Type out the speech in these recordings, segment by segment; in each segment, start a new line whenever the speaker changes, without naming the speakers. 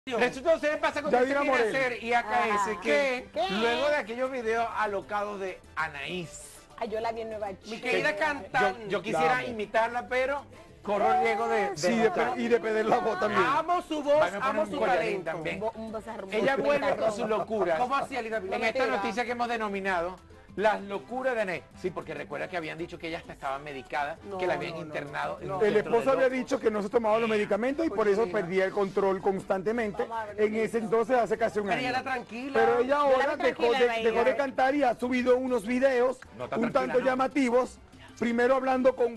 Resulta, ustedes pasa con
Yadira
Cristina
Morel.
Hacer y AKS que
¿Qué?
luego de aquellos videos alocados de Anaís,
Ay, yo la vi en Nueva York.
Mi querida cantante.
yo quisiera
amo.
imitarla, pero corro el riesgo de
Sí, y de perder la voz también.
Amo su voz,
Vamos a poner
amo
un
su
collarín
talento.
también.
Un bozarrón.
Ella vuelve con sus locuras.
¿Cómo hacía Lida Vila?
En esta
Mentira.
noticia que hemos denominado las locuras de Anaís. Sí, porque recuerda que habían dicho que ella hasta estaba medicada, que la habían internado. en un
El
centro de
esposo había
locos.
dicho que no se tomaba los medicamentos y por eso perdía el control constantemente. En ese entonces, hace casi un
Pero ella
año.
era tranquila.
Pero ella
Yo la
ahora
vi
dejó
tranquila,
dejó de
ella.
cantar y ha subido unos videos
No está
un
tranquila,
tanto
¿no?
llamativos. Primero hablando con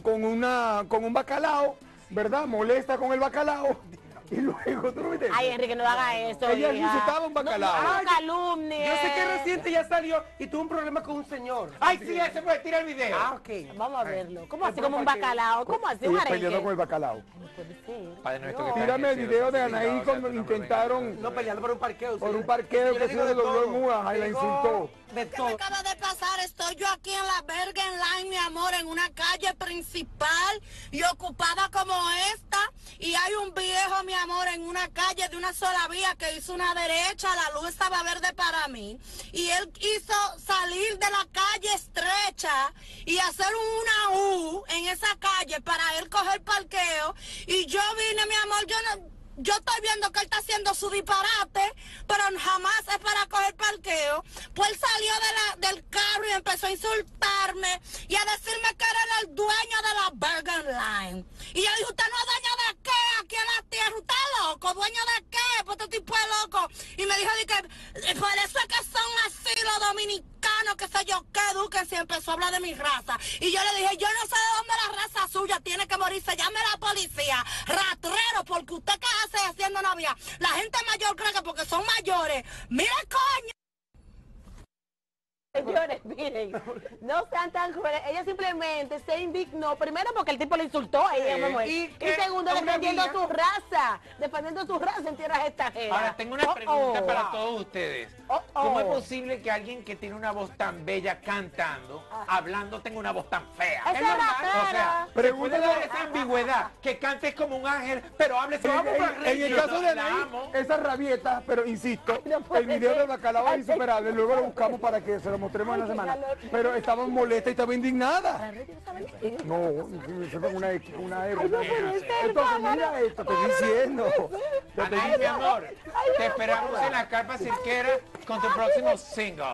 un bacalao, ¿verdad? Molesta con el bacalao. Y luego, ¿tú no viste eso?
Ay, Enrique, no haga eso.
Ella
hija.
insultaba a un bacalao.
No,
Ay,
calumnie.
Yo sé que reciente ya salió y tuvo un problema con un señor.
Ay, sí, ese puede tirar el video.
Ah, ok.
Vamos a verlo. ¿Cómo así
Pero
como un
¿por qué?
bacalao? ¿Cómo así un
Ella peleando con
arenque?
el bacalao.
No puede ser.
Padre nuestro que estás
Tírame el
en
video de
cielo,
Anaí
santificado sea
cuando
tu nombre,
intentaron
No peleando por un parqueo.
por
sí.
un parqueo
Yo
que
le digo
se
de
dobló
todo.
en Uaja y la
Digo
insultó.
De
¿Qué
todo.
me acaba de pasar? Estoy yo aquí en la Bergen Line, mi amor, en una calle principal y ocupada como esta. Y hay un viejo, mi amor, en una calle de una sola vía que hizo una derecha. La luz estaba verde para mí. Y él quiso salir de la calle estrecha y hacer una U en esa calle para él coger parqueo. Y yo vine, mi amor, yo estoy viendo que él está haciendo su disparate, pero jamás es para coger parqueo. Pues él salió del carro y empezó a insultarme y a decirme que era el dueño de la Bergen Line. Y yo dije, ¿usted no es dueño de qué aquí en la tierra? ¿Usted es loco? ¿Dueño de qué? Pues este tipo es loco. Y me dijo que por eso es que son así los dominicanos, que sé yo qué, Duque, si empezó a hablar de mi raza. Y yo le dije, yo no sé de dónde la raza suya tiene que morirse, llame a la policía, rastrero, porque usted qué hace haciendo novia. La gente mayor cree que porque son mayores. Mira, coño.
Señores, miren, no sean tan crueles. Ella simplemente se indignó, primero porque el tipo le insultó a ella, mamá.
Y
Y
que
segundo,
una
defendiendo
amiga-
su raza. Defendiendo su raza en tierras extranjeras.
Ahora, tengo una pregunta para todos ustedes.
Oh, oh.
¿Cómo es posible que alguien que tiene una voz tan bella cantando, hablando, tenga una voz tan fea?
Esa
Es
es
normal.
la
O sea,
cara.
se puede
Pregúntale
dar esa ambigüedad, que cantes como un ángel, pero hables como un
En el caso de Anaí, esas rabietas, pero insisto,
no puede
el video
ser.
del bacalao es insuperable. Luego lo buscamos para que se lo mostremos en la
Ay, qué
semana.
calor.
Pero estaba molesta y estaba indignada.
Enrique, ¿no saben qué?
No, eso fue una R.
Ay, no puede ser,
Entonces, mira
cámara.
esto, te estoy diciendo. Te estoy
Anaí, mi amor, te esperamos en la carpa cirquera con tu próximo single.